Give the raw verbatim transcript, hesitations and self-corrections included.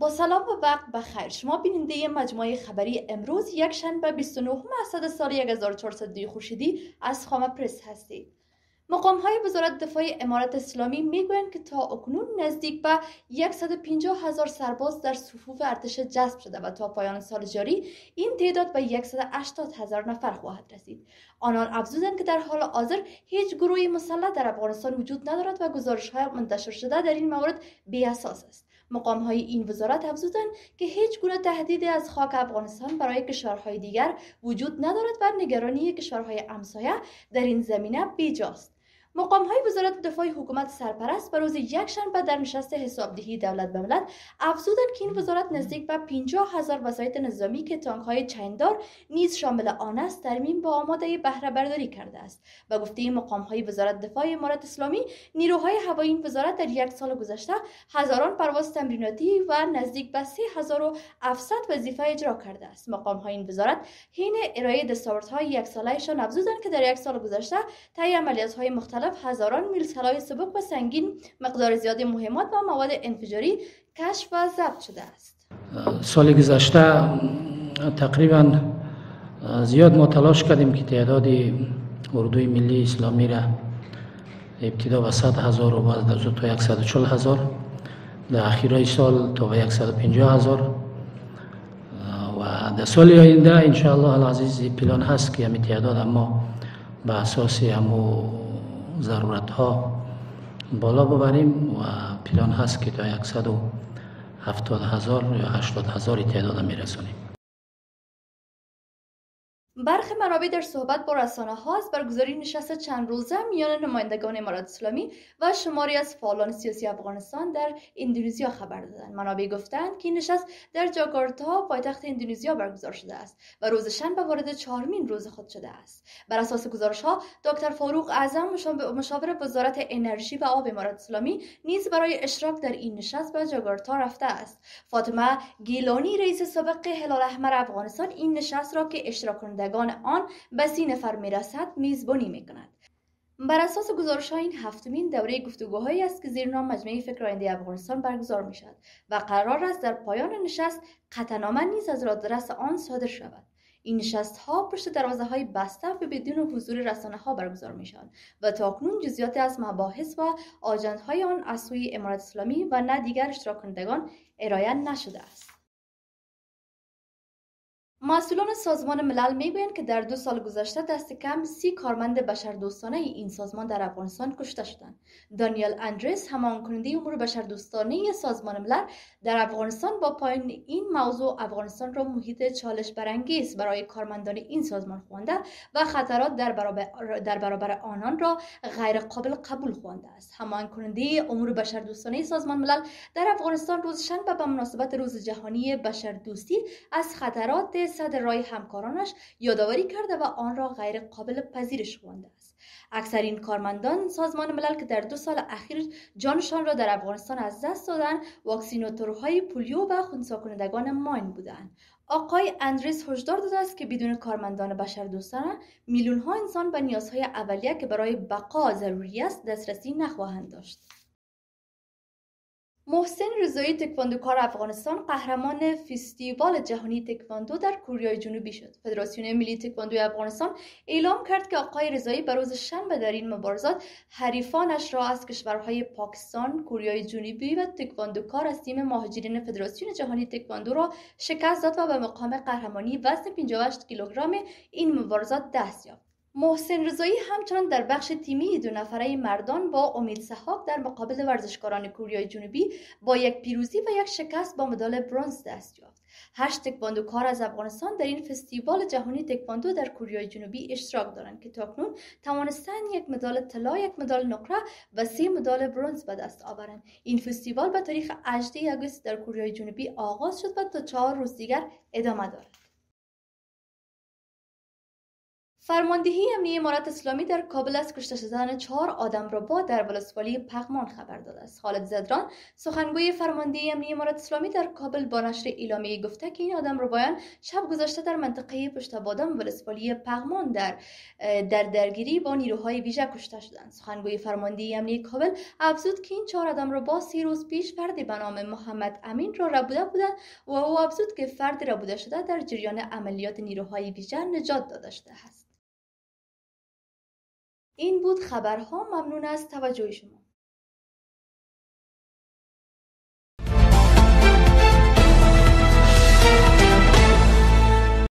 با سلام و وقت بخیر. شما بیننده مجموعه خبری امروز یک شنبه بیست و نهم اسد سال هزار و چهارصد و دو خورشیدی از خامه پرس هستید. مقام‌های وزارت دفاع امارات اسلامی میگویند که تا اکنون نزدیک به صد و پنجاه هزار سرباز در صفوف ارتش جذب شده و تا پایان سال جاری این تعداد به صد و هشتاد هزار نفر خواهد رسید. آنان افزودند که در حال حاضر هیچ گروهی مسلح در افغانستان وجود ندارد و گزارش‌های منتشر شده در این مورد بی اساس است. مقام‌های این وزارت افزودند که هیچ گونه تهدیدی از خاک افغانستان برای کشورهای دیگر وجود ندارد و نگرانی کشورهای همسایه در این زمینه بیجاست. مقام‌های وزارت دفاع حکومت سرپرست به روز یکشنبه در نشست حسابدهی دولت به ملت افزودند که این وزارت نزدیک به پنجاه هزار وسایط نظامی که تانک‌های چیندار نیز شامل آن است ترمیم با آماده بهره برداری کرده است. به گفته مقام‌های وزارت دفاع امارات اسلامی، نیروهای هوایی این وزارت در یک سال گذشته هزاران پرواز تمریناتی و نزدیک به سه هزار و هفتصد وظیفه اجرا کرده است. مقام‌های این وزارت حین ارائه دستاوردهای یک ساله‌شان افزودند که در یک سال گذشته طی عملیات‌های مختلف هزاران میل سلاح سبک و سنگین، مقدار زیادی مهمات و مواد انفجاری کشف و ضبط شده است. سال گذشته تقریبا زیاد ما تلاش کردیم که تعداد اردوی ملی اسلامی را ابتدا به صد هزار و بعد در زود تا صد و چهل هزار، در اخیرای سال تا به صد و پنجاه هزار و در سال آینده ان شاء الله العزیز پلان هست که همین تعداد اما به اساس همو ضرورت ها بالا ببریم و پلان هست که تا صد و هفتاد هزار یا هشتاد هزار تعداد میرسونیم. برخی منابع در صحبت با رسانه ها از برگزاری نشست چند روزه میان نمایندگان امارات اسلامی و شماری از فعالان سیاسی افغانستان در اندونزیا خبر دادند. منابع گفتند که این نشست در جاکارتا پایتخت اندونزیا برگزار شده است و روز شنبه وارد چهارمین روز خود شده است. بر اساس گزارش ها، دکتر فاروق اعظم مشاور وزارت انرژی و آب امارات اسلامی نیز برای اشتراک در این نشست به جاکارتا رفته است. فاطمه گیلانی رئیس سابق هلال احمر افغانستان این نشست را که اشتراک کنندگان آن به سی نفر میرسد میزبانی میکند. بر اساس گزارش‌ها این هفتمین دوره گفتگوهایی است که زیر نام مجمع فکر آینده افغانستان برگزار میشد و قرار است در پایان نشست قطعنامه نیز از رادرس آن صادر شود. این نشست‌ها پشت دروازه‌های بسته و بدون حضور رسانه‌ها برگزار میشوند و تاکنون جزئیات از مباحث و آجندهای آن از سوی امارات اسلامی و نه دیگر اشتراک کنندگان ارائه نشده است. مسئولان سازمان ملل میگویند که در دو سال گذشته دست کم سی کارمند بشردوستانه این سازمان در افغانستان کشته شدند. دانیل اندرس، هماهنگ امور بشردوستانه سازمان ملل در افغانستان، با پایان این موضوع افغانستان را محیط چالش برانگیز برای کارمندان این سازمان خوانده و خطرات در برابر در برابر آنان را غیر قابل قبول خوانده است. هماهنگ امور بشردوستانه سازمان ملل در افغانستان روز شنبه به مناسبت روز جهانی بشردوستی از خطرات صد رای همکارانش یادآوری کرده و آن را غیر قابل پذیرش خوانده است. اکثرین کارمندان سازمان ملل که در دو سال اخیر جانشان را در افغانستان از دست دادند، واکسیناتورهای پولیو و خنثی کنندگان ماین بودند. آقای اندرس هشدار داده است که بدون کارمندان بشردوستانه میلیون ها انسان به نیازهای اولیه که برای بقا ضروری است دسترسی نخواهند داشت. محسن رضایی، تکواندوکار افغانستان، قهرمان فستیوال جهانی تکواندو در کره جنوبی شد. فدراسیون ملی تکواندو افغانستان اعلام کرد که آقای رضایی به روز شنبه در این مبارزات حریفانش را از کشورهای پاکستان، کره جنوبی و تکواندوکار از تیم مهاجرین فدراسیون جهانی تکواندو را شکست داد و به مقام قهرمانی وزن پنجاه و هشت کیلوگرم این مبارزات دست یافت. محسن رضایی همچنان در بخش تیمی دو نفره مردان با امید سحاق در مقابل ورزشکاران کره جنوبی با یک پیروزی و یک شکست با مدال برنز دست یافت. هشت تکواندوکار از افغانستان در این فستیوال جهانی تکواندو در کره جنوبی اشتراک دارند که تاکنون توانستند یک مدال طلا، یک مدال نقره و سه مدال برنز به دست آورند. این فستیوال به تاریخ هجدهم آگوست در کره جنوبی آغاز شد و تا چهار روز دیگر ادامه دارد. فرماندهی امنیه امارت اسلامی در کابل از کشته شدن چهار آدم را با در ولسوالی پغمان خبر داده است. خالد زدران، سخنگوی فرماندهی امنیه امارت اسلامی در کابل، با نشر اعلامیه گفته که این آدم ربایان شب گذشته در منطقه پشت بادام ولسوالی پغمان در در درگیری با نیروهای ویژه کشته شدند. سخنگوی فرماندهی امنیه کابل افزود که این چهار آدم ربا سی روز پیش فردی به نام محمد امین را ربوده بودند و او افزود که فرد ربوده شده در جریان عملیات نیروهای ویژه نجات داده شده است. این بود خبرها. ممنون از توجه شما.